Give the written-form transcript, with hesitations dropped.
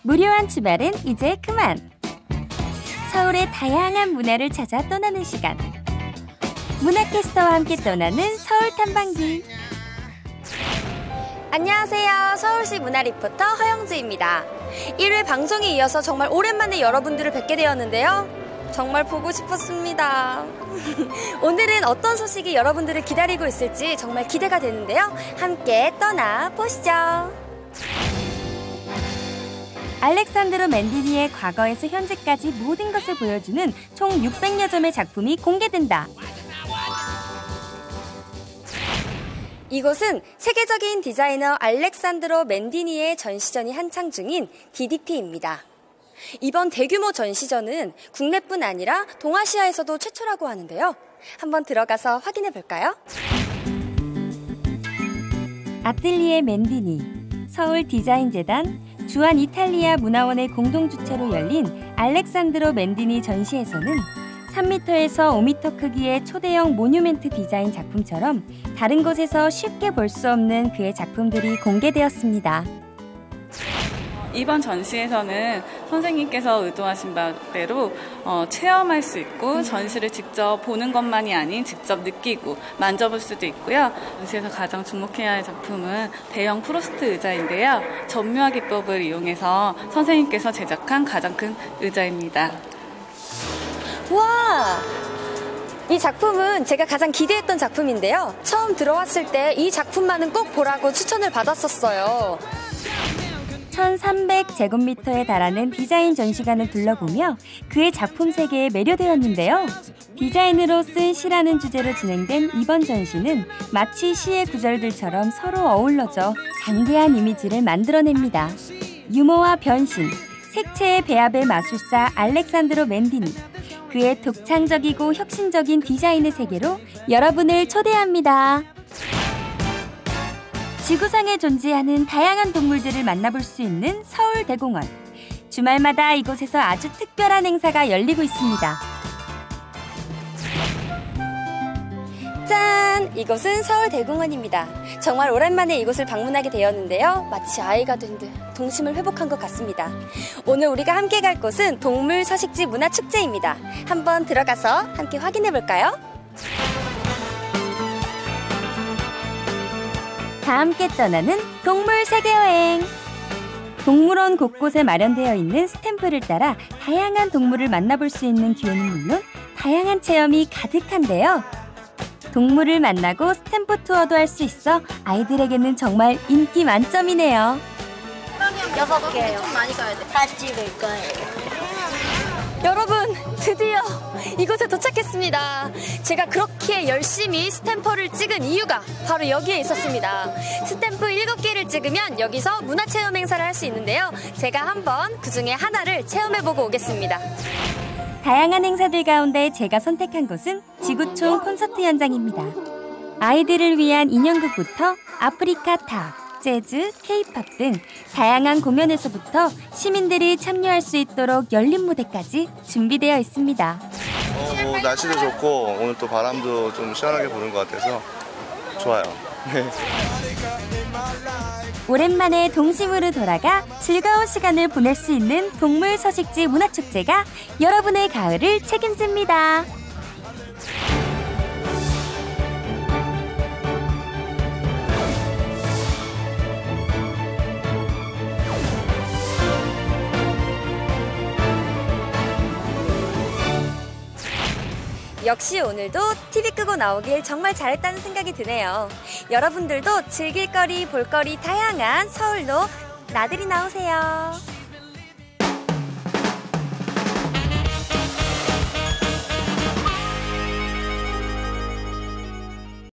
무료한 주말은 이제 그만. 서울의 다양한 문화를 찾아 떠나는 시간. 문화캐스터와 함께 떠나는 서울 탐방기. 안녕하세요. 서울시 문화 리포터 허영주입니다. 1회 방송에 이어서 정말 오랜만에 여러분들을 뵙게 되었는데요. 정말 보고 싶었습니다. 오늘은 어떤 소식이 여러분들을 기다리고 있을지 정말 기대가 되는데요. 함께 떠나보시죠. 알렉산드로 맨디니의 과거에서 현재까지 모든 것을 보여주는 총 600여 점의 작품이 공개된다. 이곳은 세계적인 디자이너 알렉산드로 맨디니의 전시전이 한창 중인 DDP입니다. 이번 대규모 전시전은 국내뿐 아니라 동아시아에서도 최초라고 하는데요. 한번 들어가서 확인해 볼까요? 아틀리에 맨디니, 서울 디자인재단, 주한 이탈리아 문화원의 공동주최로 열린 알렉산드로 맨디니 전시에서는 3m에서 5m 크기의 초대형 모뉴멘트 디자인 작품처럼 다른 곳에서 쉽게 볼 수 없는 그의 작품들이 공개되었습니다. 이번 전시에서는 선생님께서 의도하신 바대로 체험할 수 있고 전시를 직접 보는 것만이 아닌 직접 느끼고 만져볼 수도 있고요. 전시에서 가장 주목해야 할 작품은 대형 프로스트 의자인데요. 전묘화 기법을 이용해서 선생님께서 제작한 가장 큰 의자입니다. 와! 이 작품은 제가 가장 기대했던 작품인데요. 처음 들어왔을 때 이 작품만은 꼭 보라고 추천을 받았었어요. 1300제곱미터에 달하는 디자인 전시관을 둘러보며 그의 작품 세계에 매료되었는데요. 디자인으로 쓴 시라는 주제로 진행된 이번 전시는 마치 시의 구절들처럼 서로 어우러져 장대한 이미지를 만들어냅니다. 유머와 변신, 색채의 배합의 마술사 알렉산드로 맨디니. 그의 독창적이고 혁신적인 디자인의 세계로 여러분을 초대합니다. 지구상에 존재하는 다양한 동물들을 만나볼 수 있는 서울대공원. 주말마다 이곳에서 아주 특별한 행사가 열리고 있습니다. 짠! 이곳은 서울대공원입니다. 정말 오랜만에 이곳을 방문하게 되었는데요. 마치 아이가 된 듯 동심을 회복한 것 같습니다. 오늘 우리가 함께 갈 곳은 동물 서식지 문화축제입니다. 한번 들어가서 함께 확인해 볼까요? 다 함께 떠나는 동물 세계여행. 동물원 곳곳에 마련되어 있는 스탬프를 따라 다양한 동물을 만나볼 수 있는 기회는 물론 다양한 체험이 가득한데요. 동물을 만나고 스탬프 투어도 할 수 있어 아이들에게는 정말 인기 만점이네요. 6개요. 좀 많이 가야 돼. 다 찍을 거예요. 여러분, 드디어 이곳에 도착했습니다. 제가 그렇게 열심히 스탬퍼를 찍은 이유가 바로 여기에 있었습니다. 스탬프 7개를 찍으면 여기서 문화체험 행사를 할 수 있는데요. 제가 한번 그중에 하나를 체험해보고 오겠습니다. 다양한 행사들 가운데 제가 선택한 곳은 지구촌 콘서트 현장입니다. 아이들을 위한 인형극부터 아프리카 탑, 재즈, 케이팝 등 다양한 공연에서부터 시민들이 참여할 수 있도록 열린 무대까지 준비되어 있습니다. 날씨도 좋고 오늘 또 바람도 좀 시원하게 부는 것 같아서 좋아요. 오랜만에 동심으로 돌아가 즐거운 시간을 보낼 수 있는 동물 서식지 문화축제가 여러분의 가을을 책임집니다. 역시 오늘도 TV 끄고 나오길 정말 잘했다는 생각이 드네요. 여러분들도 즐길 거리, 볼 거리 다양한 서울로 나들이 나오세요.